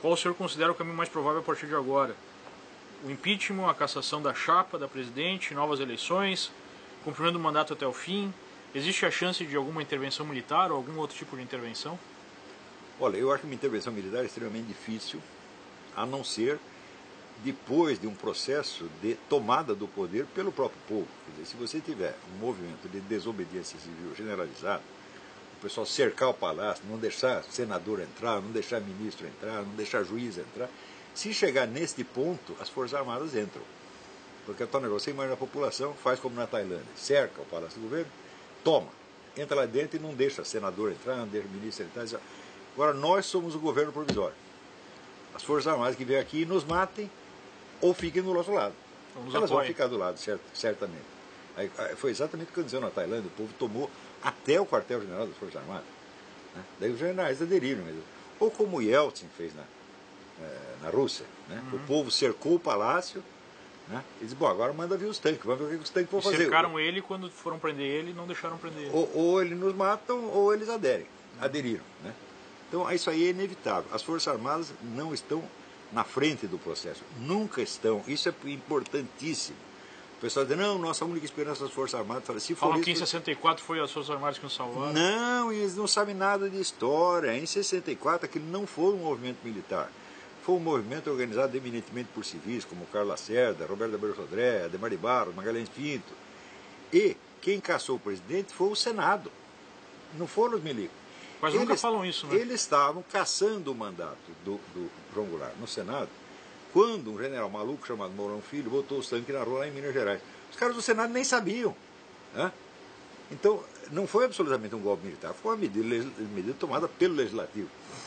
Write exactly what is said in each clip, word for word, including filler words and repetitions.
qual o senhor considera o caminho mais provável a partir de agora? O impeachment, a cassação da chapa, da presidente, novas eleições, cumprimento do mandato até o fim? Existe a chance de alguma intervenção militar ou algum outro tipo de intervenção? Olha, eu acho que uma intervenção militar é extremamente difícil, a não ser depois de um processo de tomada do poder pelo próprio povo. Quer dizer, se você tiver um movimento de desobediência civil generalizado, o pessoal cercar o palácio, não deixar senador entrar, não deixar ministro entrar, não deixar juiz entrar, se chegar neste ponto, as Forças Armadas entram. Porque é tal negócio, você imagina a população, faz como na Tailândia, cerca o palácio do governo, toma, entra lá dentro e não deixa senador entrar, não deixa ministro entrar. Agora nós somos o governo provisório. As Forças Armadas que vêm aqui nos matem ou fiquem do nosso lado. Elas apoiem. Vão ficar do lado, cert, certamente. Aí, foi exatamente o que aconteceu na Tailândia. O povo tomou até o quartel-general das Forças Armadas. Né? Daí os generais aderiram mesmo. Ou como o Yeltsin fez na, na Rússia. Né? Uhum. O povo cercou o palácio. Né? E disse, bom, agora manda vir os tanques. Vamos ver o que os tanques vão fazer. Cercaram ele quando foram prender ele não deixaram prender ele. Ou, ou eles nos matam ou eles aderem. Uhum. Aderiram. Né? Então isso aí é inevitável. As Forças Armadas não estão na frente do processo. Nunca estão. Isso é importantíssimo. O pessoal diz, não, nossa única esperança das Forças Armadas. Fala, se for Falam isso, que em sessenta e quatro foi as Forças Armadas que nos salvaram. Não, eles não sabem nada de história. Em sessenta e quatro aquilo não foi um movimento militar. Foi um movimento organizado eminentemente por civis, como Carlos Lacerda, Roberto Abreu Sodré, Ademar de Barros, Magalhães Pinto. E quem caçou o presidente foi o Senado. Não foram os milicos. Mas eles, nunca falam isso, né? Eles estavam caçando o mandato do, do João Goulart no Senado, quando um general maluco chamado Mourão Filho botou os tanques na rua lá em Minas Gerais. Os caras do Senado nem sabiam. Né? Então, não foi absolutamente um golpe militar, foi uma medida, medida tomada pelo Legislativo.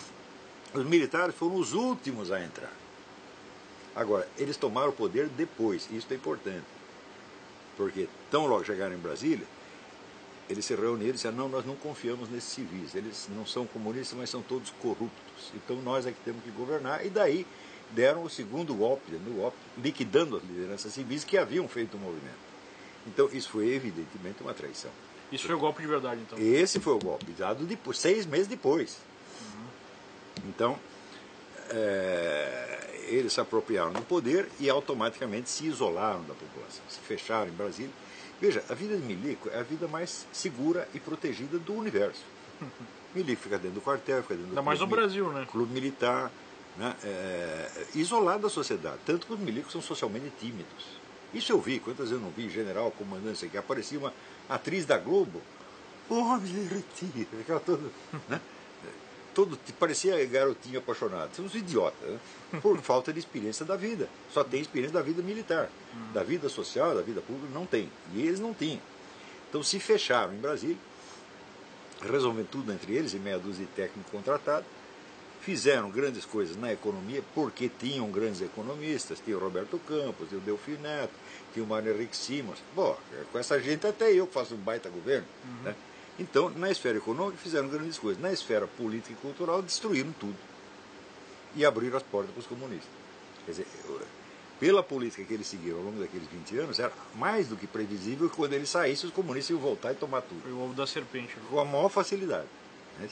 Os militares foram os últimos a entrar. Agora, eles tomaram o poder depois, isso é importante. Porque, tão logo chegaram em Brasília, eles se reuniram e disseram, não, nós não confiamos nesses civis, eles não são comunistas, mas são todos corruptos, então nós é que temos que governar, e daí deram o segundo golpe, no golpe liquidando as lideranças civis que haviam feito o movimento. Então isso foi evidentemente uma traição. Isso foi o golpe de verdade, então? Esse foi o golpe, dado depois, seis meses depois. Uhum. Então, é, eles se apropriaram do poder e automaticamente se isolaram da população, se fecharam em Brasília. Veja, a vida de milico é a vida mais segura e protegida do universo. Milico fica dentro do quartel, fica dentro do Ainda mais no Brasil, né? clube militar, né? É, isolado da sociedade. Tanto que os milicos são socialmente tímidos. Isso eu vi, quantas vezes eu não vi general, comandante, que aparecia uma atriz da Globo, oh, me retira, ficava todo, né? todo, parecia garotinho apaixonado. São uns idiotas, né? Por falta de experiência da vida. Só tem experiência da vida militar. Da vida social, da vida pública, não tem. E eles não tinham. Então se fecharam em Brasília, resolvendo tudo entre eles, e meia dúzia de técnicos contratados, fizeram grandes coisas na economia, porque tinham grandes economistas, tinha o Roberto Campos, tinha o Delfim Neto, tinha o Mário Henrique Simons. Bom, com essa gente até eu faço um baita governo. Uhum. Né? Então, na esfera econômica fizeram grandes coisas. Na esfera política e cultural destruíram tudo. E abriram as portas para os comunistas. Quer dizer, pela política que eles seguiram ao longo daqueles vinte anos, era mais do que previsível que quando eles saíssem, os comunistas iam voltar e tomar tudo. Foi o ovo da serpente. Com a maior facilidade. Né?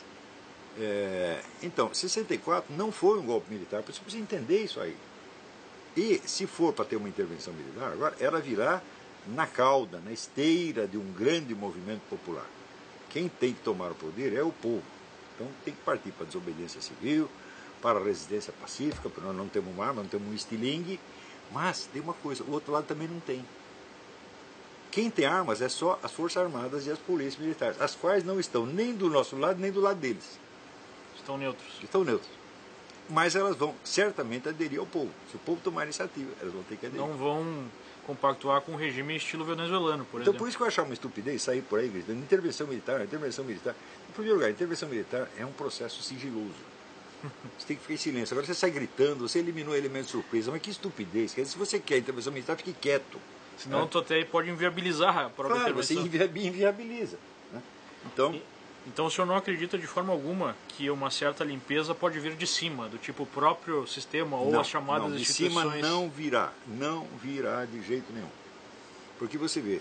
É, então, sessenta e quatro não foi um golpe militar, você precisa entender isso aí. E se for para ter uma intervenção militar, agora era virar na cauda, na esteira de um grande movimento popular. Quem tem que tomar o poder é o povo. Então tem que partir para a desobediência civil, para a resistência pacífica, porque nós não temos uma arma, não temos um estilingue, mas tem uma coisa, o outro lado também não tem. Quem tem armas é só as Forças Armadas e as polícias militares, as quais não estão nem do nosso lado, nem do lado deles. Estão neutros. Estão neutros. Mas elas vão certamente aderir ao povo. Se o povo tomar iniciativa, elas vão ter que aderir. Não vão compactuar com um regime estilo venezuelano, por então, exemplo. Por isso que eu achava uma estupidez sair por aí gritando intervenção militar, intervenção militar. Em primeiro lugar, intervenção militar é um processo sigiloso. Você tem que ficar em silêncio. Agora você sai gritando, você eliminou elementos de surpresa. Mas que estupidez. Quer dizer, se você quer intervenção militar, fique quieto. Senão, né? Tu até pode inviabilizar a própria claro, intervenção. Você inviabiliza. Né? Então... E... Então o senhor não acredita de forma alguma que uma certa limpeza pode vir de cima, do tipo o próprio sistema ou não, as chamadas não, de instituições? cima não virá, não virá de jeito nenhum. Porque você vê,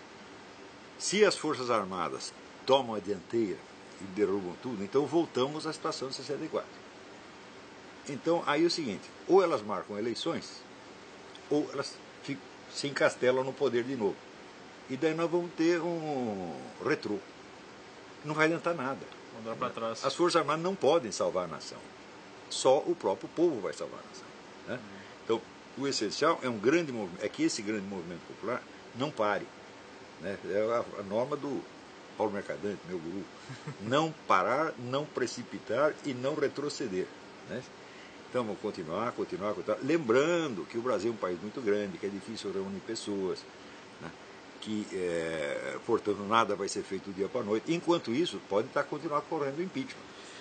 se as Forças Armadas tomam a dianteira e derrubam tudo, então voltamos à situação de sessenta e quatro. Então, aí é o seguinte, ou elas marcam eleições, ou elas ficam, se encastelam no poder de novo. E daí nós vamos ter um retrô. Não vai adiantar nada. Vamos dar para trás. As Forças Armadas não podem salvar a nação. Só o próprio povo vai salvar a nação. Né? Então, o essencial é um grande movimento, é que esse grande movimento popular não pare. Né? É a, a norma do Paulo Mercadante, meu guru. Não parar, não precipitar e não retroceder. Né? Então vamos continuar, continuar, continuar. Lembrando que o Brasil é um país muito grande, que é difícil reunir pessoas, né? Que, é, portanto, nada vai ser feito do dia para a noite. Enquanto isso, pode estar continuar correndo o impeachment.